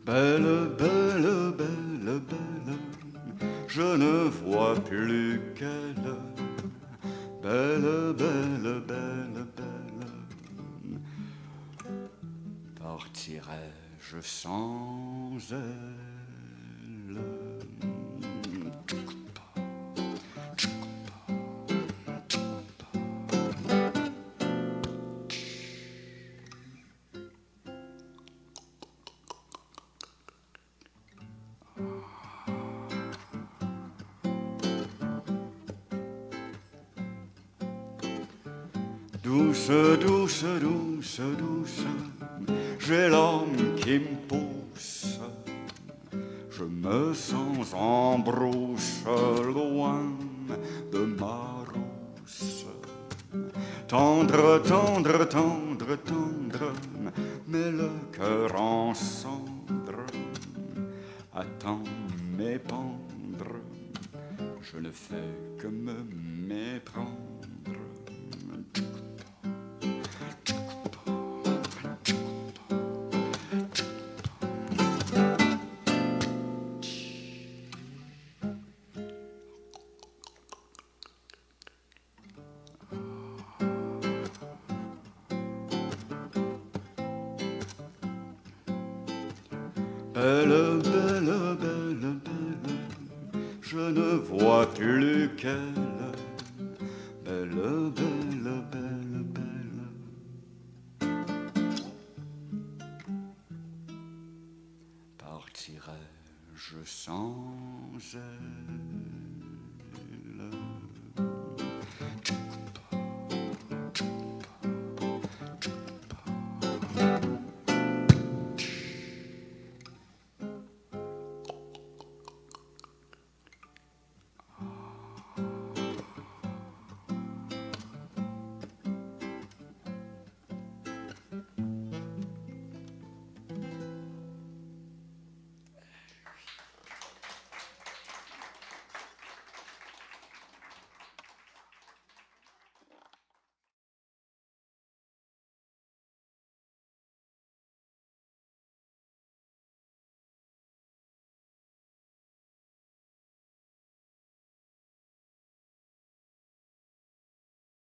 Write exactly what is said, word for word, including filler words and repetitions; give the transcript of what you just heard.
Belle, belle, belle, belle, je ne vois plus qu'elle. Belle, belle, belle, belle, partirai-je sans elle? Douce, douce, douce, douce, j'ai l'âme qui me pousse. Je me sens en brousse, loin de ma rousse. Tendre, tendre, tendre, tendre, mais le cœur en cendre attend m'épandre. Je ne fais que me méprendre. Belle, belle, belle, belle, je ne vois plus qu'elle. Belle, belle, belle, belle, partirai-je sans elle?